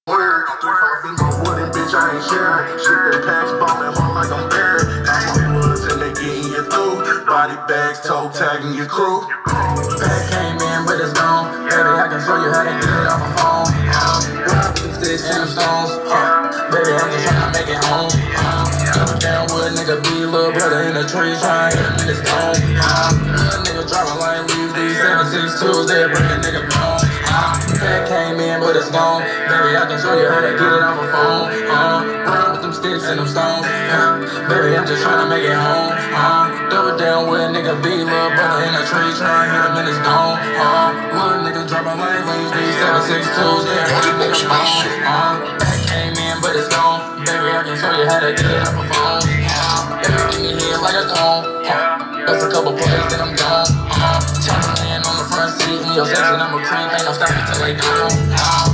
Word, 3-5 in my wooden bitch, I ain't sharing. Shit that packs bombing hard like I'm buried. Got my woods and they getting you through. Body bags, toe tagging your crew. Bag came in, but it's gone. Baby, I can show you how to get it off a phone. Rock them sticks and them stones. Baby, I'm just tryna make it home. Coming down with a nigga, be a little brother in the trees, tryna hit him in his dome. Little nigga driving like leaves these 762s, they'll bring a nigga home. Bag came in, but it's gone. Baby, I can show you how to get it off a phone. Run with them sticks and them stones. Baby, I'm just tryna make it home. Double down with a nigga, be a little brother in the tree, tryna hit him in his dome. Little nigga dropping like leaves these 762s, they'll bring a nigga home. Bag came in, but it's gone. Baby, I can show you how to get it off a phone. Baby, give me head like a dome. That's a couple plays, then I'm gone. Chopping in on the front seat in your section, I'm a creep, ain't no stopping till they gone.